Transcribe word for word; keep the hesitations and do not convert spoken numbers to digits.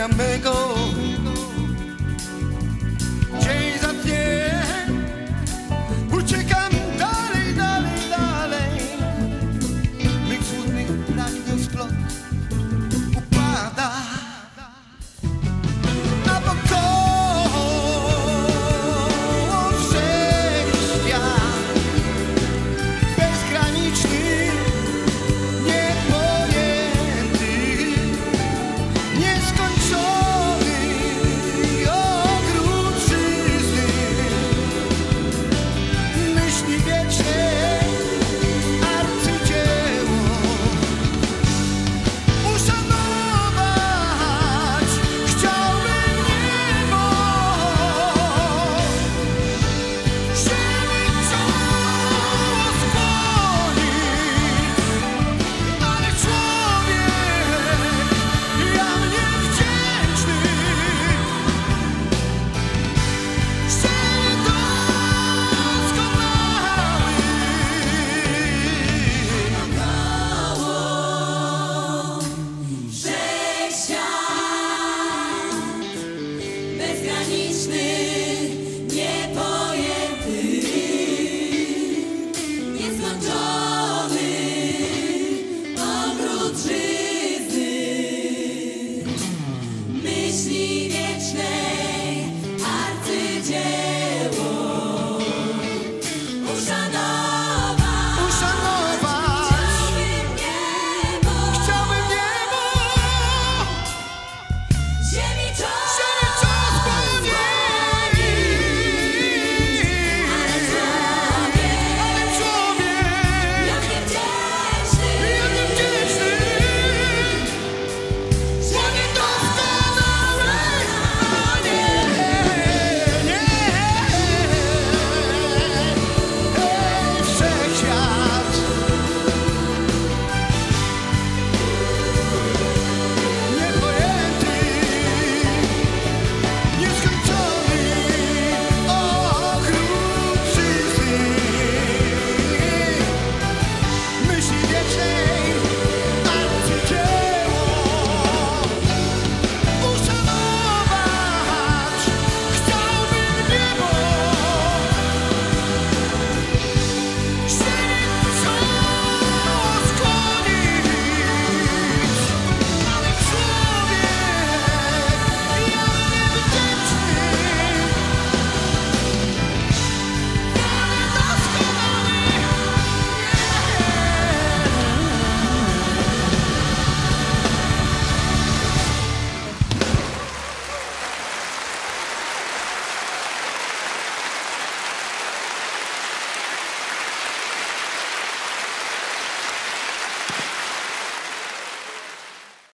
mego. Dzień za dniem uciekam dalej, dalej, dalej. Mych smutnych pragnień splot upada na wokoło wszechświat bezgraniczny, niepojęty, nieskończony ogród żyzny, myśli wieczne arcydzieło. Uszanować chciałbym niebo, ziemi czoło skłonić, ale człowiek ja mnie wdzięczny, szczery doskonały. Wszechświat bezgraniczny, niepojęty, nieskończony ogród żyzny, myśli wiecznej arcydzieła.